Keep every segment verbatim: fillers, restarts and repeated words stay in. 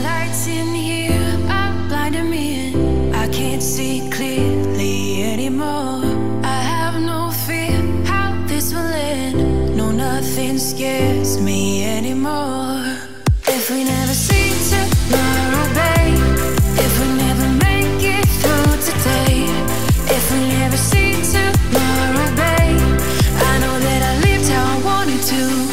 lights in here are blinding me and I can't see clearly anymore. I have no fear how this will end. No, nothing scares me anymore. If we never see tomorrow, babe, if we never make it through today, if we never see tomorrow, babe, I know that I lived how I wanted to.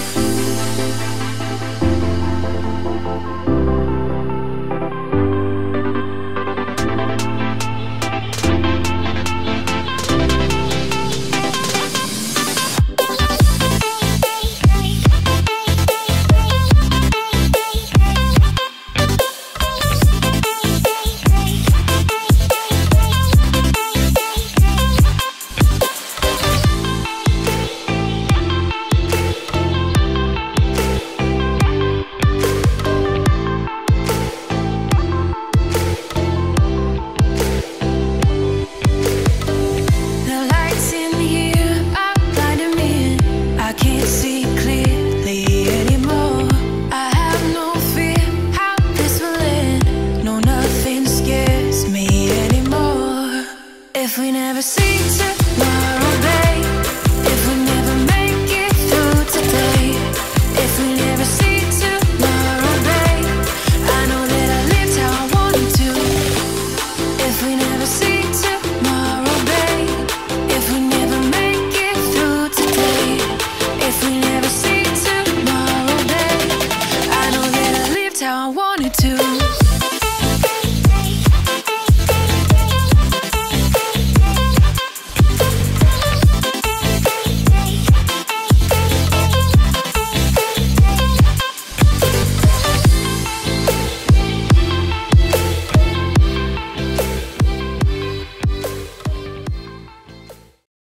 If we never see tomorrow, babe, if we never make it through today, if we never see tomorrow, babe, I know that I lived how I wanted to. If we never see tomorrow, babe, if we never make it through today, if we never see tomorrow, babe, I know that I lived how I wanted to.